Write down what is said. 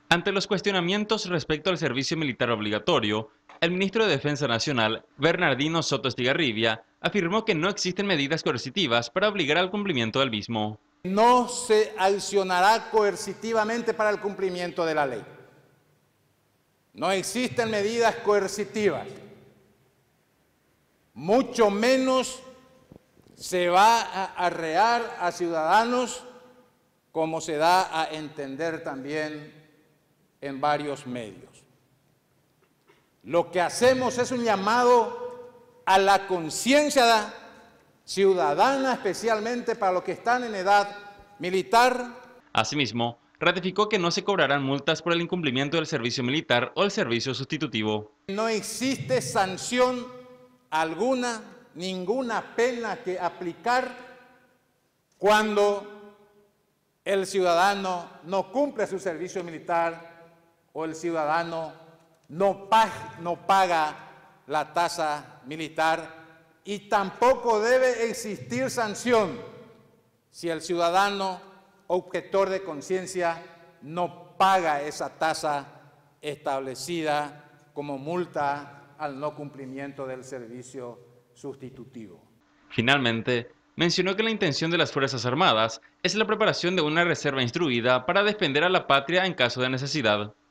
Ante los cuestionamientos respecto al servicio militar obligatorio, el ministro de Defensa Nacional, Bernardino Soto Estigarribia, afirmó que no existen medidas coercitivas para obligar al cumplimiento del mismo. No se accionará coercitivamente para el cumplimiento de la ley. No existen medidas coercitivas. Mucho menos se va a arrear a ciudadanos, como se da a entender también en varios medios. Lo que hacemos es un llamado a la conciencia ciudadana, especialmente para los que están en edad militar. Asimismo, ratificó que no se cobrarán multas por el incumplimiento del servicio militar o el servicio sustitutivo. No existe sanción alguna, ninguna pena que aplicar cuando el ciudadano no cumple su servicio militar o el ciudadano no paga la tasa militar, y tampoco debe existir sanción si el ciudadano objetor de conciencia no paga esa tasa establecida como multa al no cumplimiento del servicio sustitutivo. Finalmente, mencionó que la intención de las Fuerzas Armadas es la preparación de una reserva instruida para defender a la patria en caso de necesidad.